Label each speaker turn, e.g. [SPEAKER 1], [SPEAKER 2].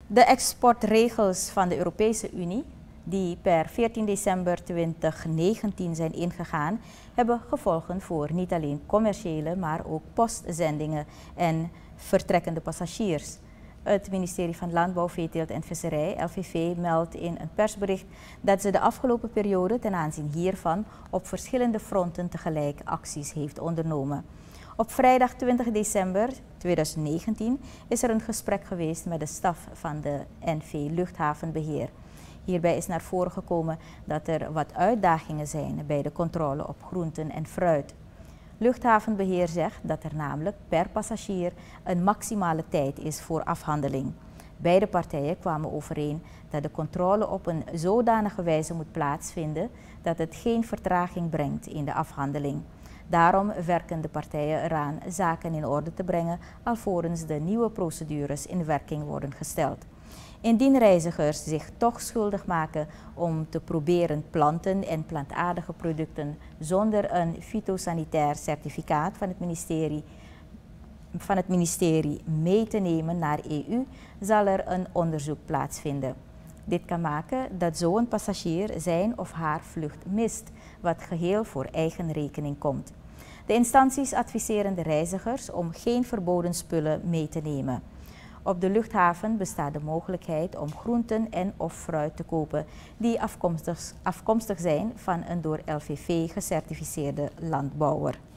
[SPEAKER 1] De exportregels van de Europese Unie, die per 14 december 2019 zijn ingegaan, hebben gevolgen voor niet alleen commerciële, maar ook postzendingen en vertrekkende passagiers. Het ministerie van Landbouw, Veeteelt en Visserij, LVV, meldt in een persbericht dat ze de afgelopen periode ten aanzien hiervan op verschillende fronten tegelijk acties heeft ondernomen. Op vrijdag 20 december 2019 is er een gesprek geweest met de staf van de NV Luchthavenbeheer. Hierbij is naar voren gekomen dat er wat uitdagingen zijn bij de controle op groenten en fruit. Luchthavenbeheer zegt dat er namelijk per passagier een maximale tijd is voor afhandeling. Beide partijen kwamen overeen dat de controle op een zodanige wijze moet plaatsvinden dat het geen vertraging brengt in de afhandeling. Daarom werken de partijen eraan zaken in orde te brengen alvorens de nieuwe procedures in werking worden gesteld. Indien reizigers zich toch schuldig maken om te proberen planten en plantaardige producten zonder een fytosanitair certificaat van het ministerie mee te nemen naar EU, zal er een onderzoek plaatsvinden. Dit kan maken dat zo'n passagier zijn of haar vlucht mist, wat geheel voor eigen rekening komt. De instanties adviseren de reizigers om geen verboden spullen mee te nemen. Op de luchthaven bestaat de mogelijkheid om groenten en of fruit te kopen die afkomstig zijn van een door LVV gecertificeerde landbouwer.